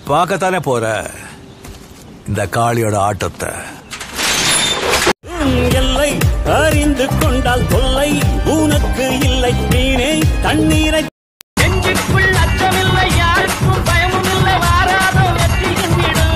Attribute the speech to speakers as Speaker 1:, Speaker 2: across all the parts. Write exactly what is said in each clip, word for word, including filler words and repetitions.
Speaker 1: பார்க்கத்தானே போற இந்த காளியோட ஆட்டத்தை.
Speaker 2: எல்லை அறிந்து கொண்டால் தொல்லை உனக்கு இல்லை. மீனே தண்ணீரை நெஞ்சுக்குள் அச்சமில்லை, யாருக்கும் பயமும் இல்லை. வாராத வெற்றி என்னிடம்.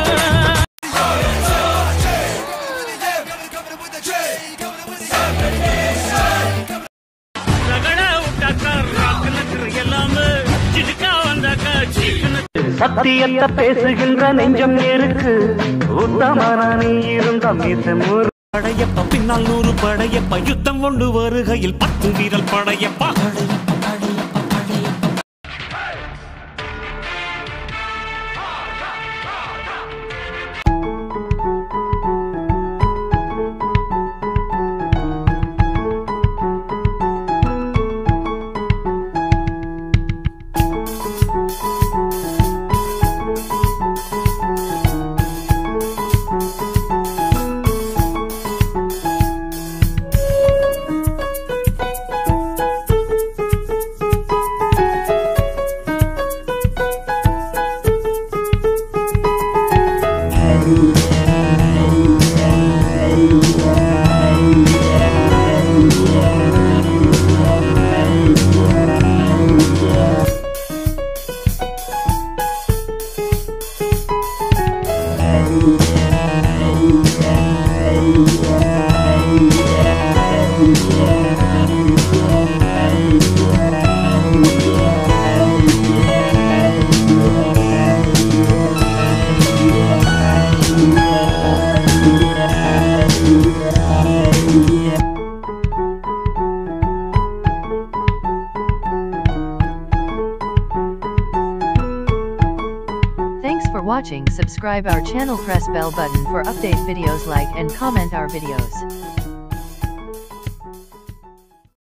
Speaker 2: சத்தியத்தை பேசுகின்ற நெஞ்சம் இருக்கு. உத்தமான நீ இருந்த படையப்ப பின்னால் நூறு படையப்ப யுத்தம் கொண்டு வருகையில் பத்து வீரல் Padayappa.
Speaker 3: Thanks for watching. Subscribe our channel, press bell button for update videos, like and comment our videos.